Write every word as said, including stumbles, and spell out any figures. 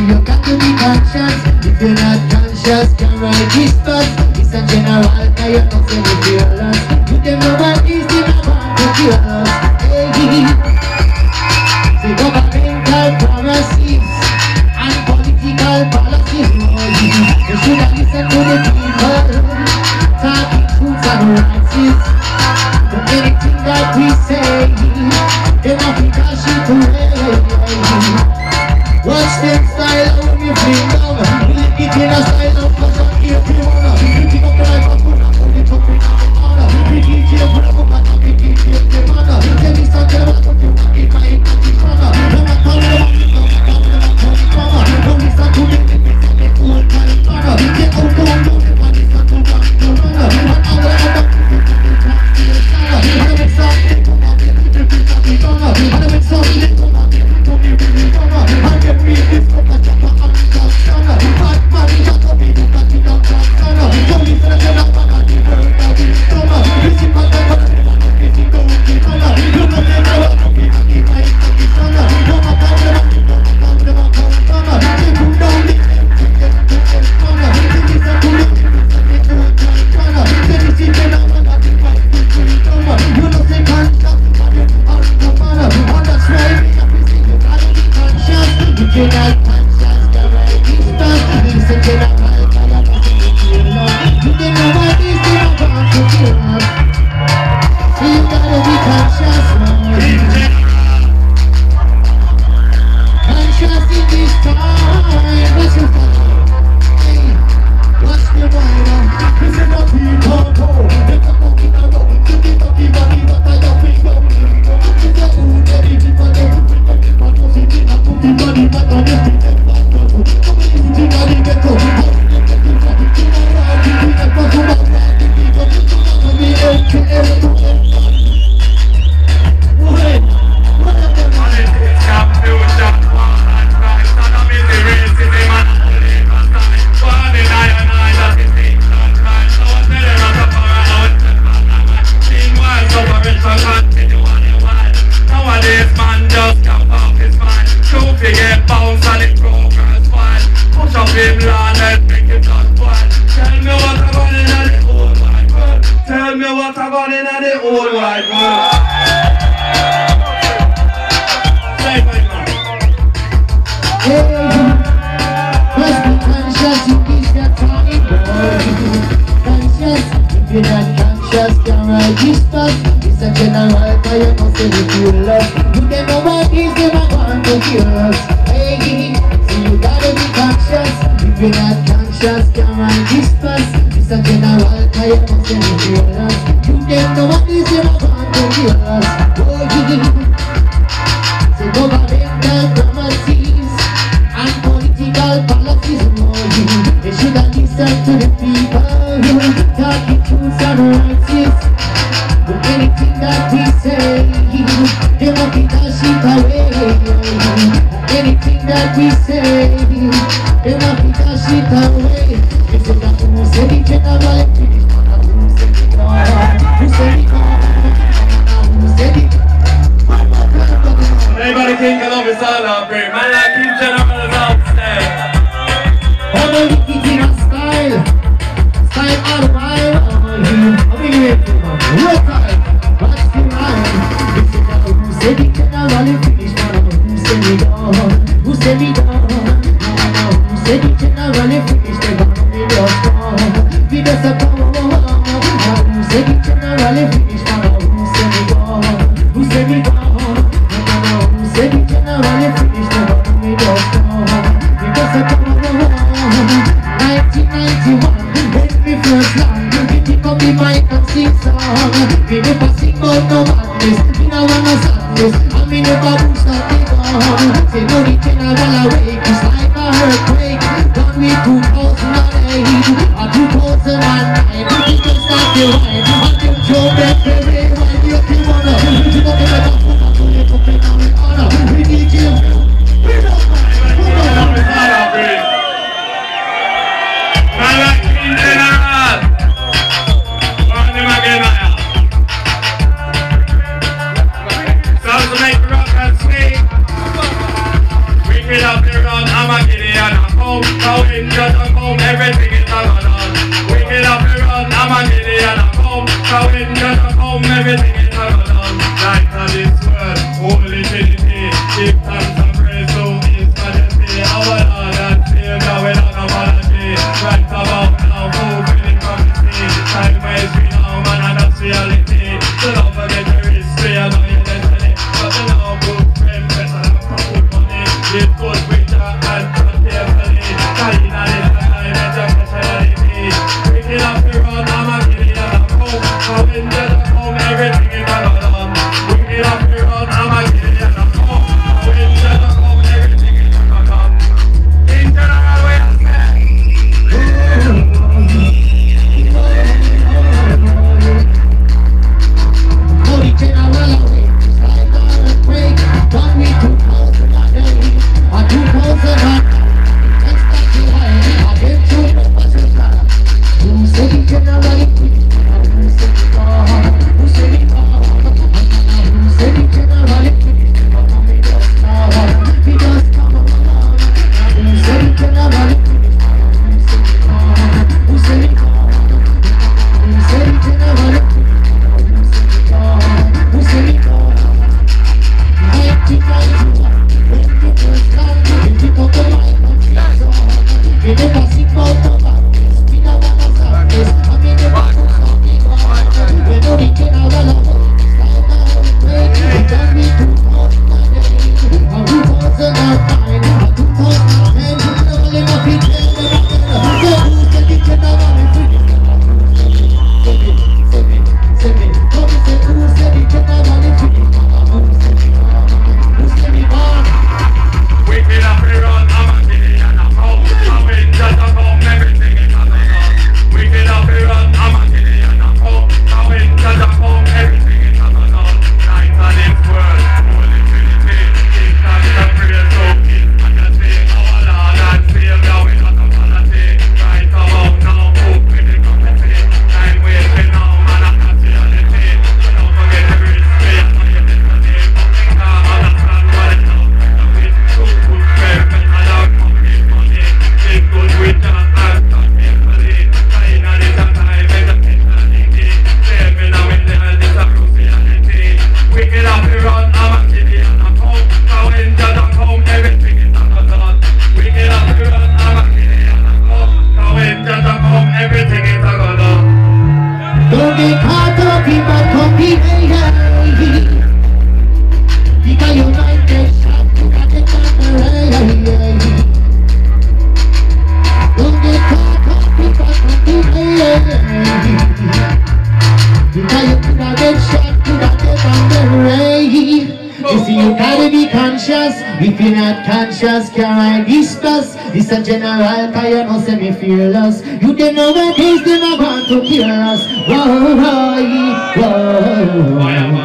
you got to be conscious. If you're not conscious, can't ride this bus. It's a general, now you're not saying you feel lost. You them know what is the man to kill us. Hey, the governmental promises and political policies. You should have listened to the people talking truths and rights. But anything that we say, they not be dashing to way. Watch them style when you fling down. We live it in a style of cause I'm here to honor. We pick up the life of put up on the top in the honor. We D J put up on the D J the manner. Tell me something about what you want in my country corner. No one call me about it, no one call me about it, drama. No listen to me, they make some make old time corner. Get out down down, they want listen to one to runner. And all the other people to be back to the summer. And I make something come out, they put the people to be gonna. And I make something come out, they put the people to be gonna. And get me this cup of chopper and just stunner. Bad man, you got to be the party down top stunner. Don't listen to them, I'm not the bird that we stunner. Listen to them, I'm not the physical with the honor. You know them, I'm not the happy fight for the stunner. No matter them, I'm not the them, I'm not stunner. They put down the empty, they put them stunner. They listen to them, they put them stunner. They listen to them, I'm not the fight for the stunner. You know they can't stop, but you're out of manner. And that's why we have to see you gotta be conscious. You cannot conscious, the right distance. Listen to the right color, that's the kill love. You didn't know what is the want to kill us. So you gotta be conscious now. Conscious in this time. What's your time? Hey, what's the mind? This is not people go. They come up in a row. You get up the body, but I don't think so. This is a food, any people, they will bring up the bottle. See, they have put the body, but I don't think them back. Come in, the body get up. How do you get the body? You know how to do it, but come on, man. The people, come in, M K L, to M one. What? What are they? Politics, confusion, war and strife. Sodomy, racism and holy contact. One in I and I, that is things and crime. So I tell them I'm a power out. Meanwhile, suffering shall continue on your mind. Nowadays, man just can't off his mind. Two figure bounce and it progress fine. Push up him land and make it not fine. Tell me what I'm on in the whole wide world. Tell me what I'm on in the whole wide world. Say my man. Hey, must be conscious in this that time, boy. Conscious, if you're not conscious, can't ride this bus. It's a general, but you know say you feel love. You don't know what is them I want to kill us. Hey, so you gotta be conscious. If you're not conscious, can't ride this bus. It's a general, but you know say you feel love. You don't know what is them I want to kill us. Oh, so governmental promises and political policies, they should have listened to the people talking truths and rights. But anything that we say, they won't be dashing away. Anything that we say, they won't be dashing away. They say that who said it general, who said it God, who said it God, who said it. Anybody think I love is all out there? Man, like King General is upstairs. All the wicked in a style, style all the while. I'm in here for my real time. What's the rhyme? This is the who said it general and finish man. Who said it all? Who said it all? Who said it general and finish the man of the dust? We just a power. Who said it general and finish man? Who said it all? Who said it all? Said it generally finish the bottom we just know. Because I come around nineteen ninety-one, when we first land, we pick up the mic and sing song. We never sing about no madness, we no want no sadness, and we never boost not the gun. Say no the general awake, it's like a earthquake. Done with two thousand eight or two thousand nine, we just start the ride. And them Joe Ben Ferry, while you keep on up, you know the better food and do it up and down with honor. We need you, we don't mind, we don't mind. Man like King General. On them again, man. Sounds to make rock and swing. We get up there on Armageddon. light of this world, holy Trinity, give thanks and praise to His Majesty, our Lord and Savior without apology. Right about now, moving in prophecy, time waits we now, man, and that's reality. So don't forget your history and all your destiny, but you know, good friend, better than good money. Live good with your hand and carefully, carry that in the time and your speciality. Picking up the road, I'm a killing and I'm home, so when you're home, everything is gonna done. Picking up the road, I'm a killing and I'm home, so when you're home, everything is gonna done. In general, we are set. Holy General, I gotta break. Done me two thousand a day, a two thousand a text that you had, I get to the butterfly. Who said the General? Who said the God? Who said the God? Who said the General? We just come, we just come along. Who said the General? Who said the God? Who said the General? Who said the God? nineteen ninety-one, when the first time we pick up the mic and sing song. We never sing about the badness, we never want to stop this. I mean the back of something on. We know the General of it's like now we break. We done me two thousand a day, a two thousand a nine, a two thousand a ten. Never in a big day, never in a big day. Who said the General is free? Say me, say me, say me. Come and say who said the General is free? Wicked up the road, I'm a killing and I'm home, so when you're home, everything is gonna done. Wicked up the road, I'm a killing and I'm home, so when you're home, everything is gonna done. Light of this world, holy Trinity, give thanks and praise to His Majesty, our Lord and Savior without apology. Right about now, moving in prophecy, time wasting now, man, and that's reality. So don't forget the history and all your destiny, but we can't understand what it's all. Good friend, better than good money. Live good with your hands and carefully. Time and it's a time and a mentality. Saving now in the end is a cruciality. Wicked up the run, I'm a kitty and I'm home. So when you're not home, everything is not done. Wicked up the run, I'm a kitty and I'm home. So when you're not home, everything is not done. Don't get caught up in my copy, hey, hey. Because you're not the shop, you got the camera, hey, hey. Don't get caught up in my copy, hey, hey. Because you could not get shot, you got the camera, hey. You see, you gotta be conscious. If you're not conscious, can't ride this bus. This a general, cause you know say me fearless. You don't know what case them are going to kill us. Whoa, whoa, whoa.